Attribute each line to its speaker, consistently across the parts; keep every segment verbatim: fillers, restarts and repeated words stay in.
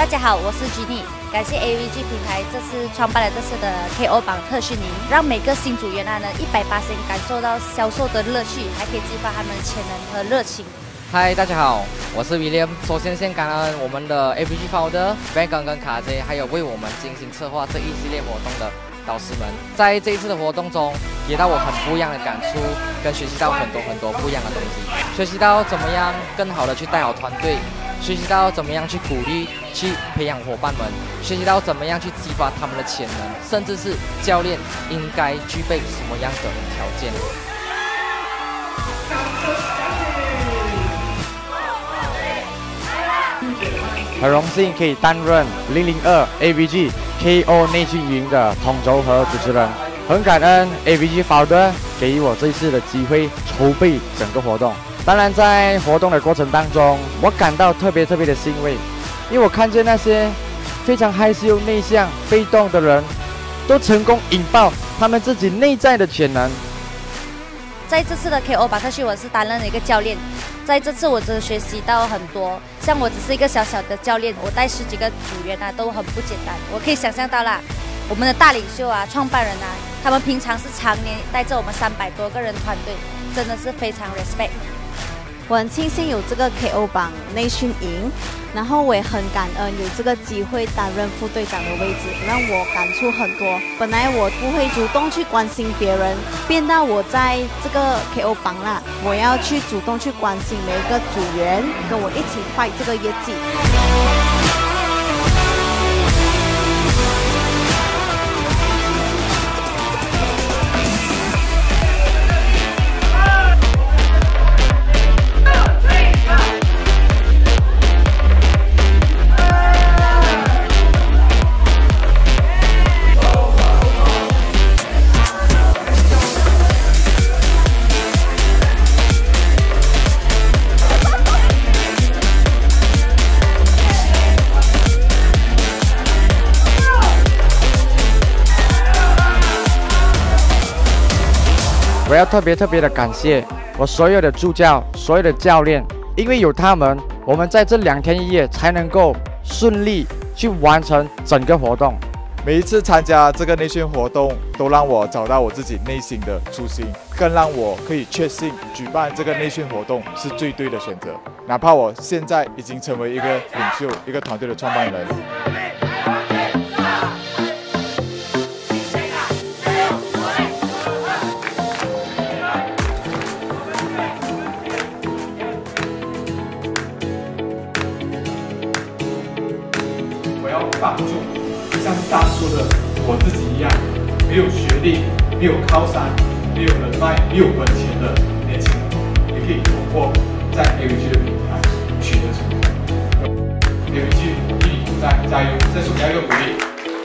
Speaker 1: 大家好，我是 Jenny， 感谢 A V G 平台这次创办了这次的 K O 榜特训营，让每个新组员啊呢一百八十感受到销售的乐趣，还可以激发他们的潜能和热情。
Speaker 2: 嗨，大家好，我是 William。首先先感恩我们的 A V G Founder Ben 跟卡 J， 还有为我们精心策划这一系列活动的导师们，在这一次的活动中，给到我很不一样的感触，跟学习到很多很多不一样的东西，学习到怎么样更好的去带好团队。 学习到怎么样去鼓励、去培养伙伴们，学习到怎么样去激发他们的潜能，甚至是教练应该具备什么样的条件。
Speaker 3: 很荣幸可以担任零零二 A V G K O 内训营的统筹和主持人，很感恩 A V G Founder 给予我这一次的机会筹备整个活动。 当然，在活动的过程当中，我感到特别特别的欣慰，因为我看见那些非常害羞、内向、被动的人，都成功引爆他们自己内在的潜能。
Speaker 1: 在这次的 K O 榜特训，我是担任了一个教练。在这次，我真的学习到很多。像我只是一个小小的教练，我带十几个组员啊，都很不简单。我可以想象到啦，我们的大领袖啊、创办人啊，他们平常是常年带着我们三百多个人团队，真的是非常 respect。
Speaker 4: 我很庆幸有这个 K O 榜内训营，然后我也很感恩有这个机会担任副队长的位置，让我感触很多。本来我不会主动去关心别人，变到我在这个 K O 榜啦，我要去主动去关心每一个组员，跟我一起 fight 这个业绩。
Speaker 3: 我要特别特别的感谢我所有的助教、所有的教练，因为有他们，我们在这两天一夜才能够顺利去完成整个活动。
Speaker 5: 每一次参加这个内训活动，都让我找到我自己内心的初心，更让我可以确信举办这个内训活动是最对的选择。哪怕我现在已经成为一个领袖、一个团队的创办人。
Speaker 6: 帮助像当初的我自己一样，没有学历、没有靠山、没有人脉、没有本钱的年轻人，也可以通过在 A V G 的平台取得成功。A V G 与你同在，加油！再次给大家一个鼓励。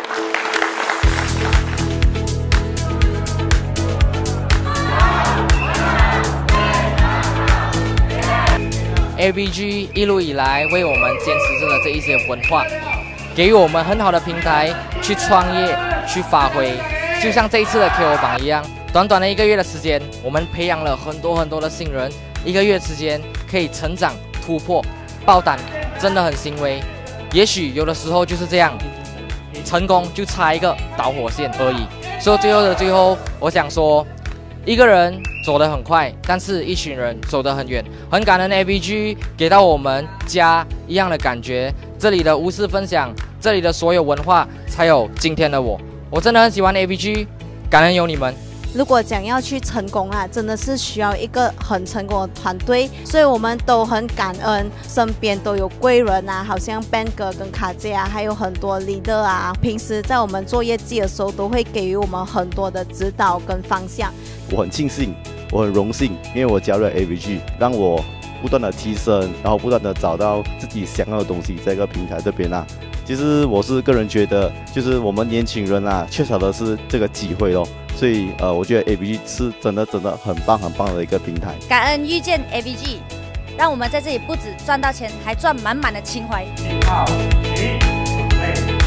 Speaker 2: A V G 一路以来为我们坚持着的这一些文化，给予我们很好的平台去创业、去发挥。就像这一次的 K O 榜一样，短短的一个月的时间，我们培养了很多很多的新人，一个月之间可以成长、突破、爆胆，真的很欣慰。也许有的时候就是这样，成功就差一个导火线而已。所以最后的最后，我想说。 一个人走得很快，但是一群人走得很远。很感恩 A V G 给到我们家一样的感觉，这里的无私分享，这里的所有文化，才有今天的我。我真的很喜欢 A V G， 感恩有你们。
Speaker 4: 如果想要去成功啊，真的是需要一个很成功的团队，所以我们都很感恩，身边都有贵人啊，好像 Ben 哥跟卡姐啊，还有很多 leader 啊，平时在我们做业绩的时候，都会给予我们很多的指导跟方向。
Speaker 7: 我很庆幸，我很荣幸，因为我加入了 A V G， 让我不断的提升，然后不断的找到自己想要的东西，在这个平台这边啊。 其实我是个人觉得，就是我们年轻人啊，缺少的是这个机会咯。所以呃，我觉得 A V G 是真的真的很棒很棒的一个平台。
Speaker 1: 感恩遇见 A V G， 让我们在这里不止赚到钱，还赚满满的情怀。好，一，准备。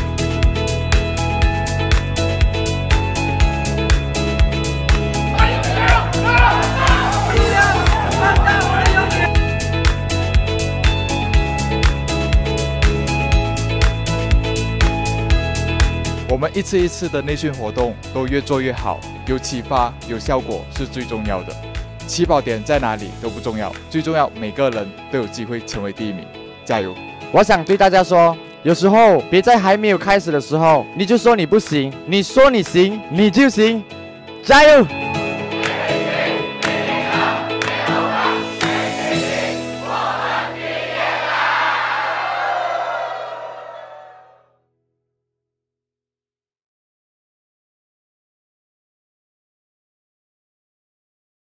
Speaker 5: 我们一次一次的内训活动都越做越好，有启发、有效果是最重要的。起跑点在哪里都不重要，最重要每个人都有机会成为第一名，加油！
Speaker 3: 我想对大家说，有时候别在还没有开始的时候你就说你不行，你说你行，你就行，加油！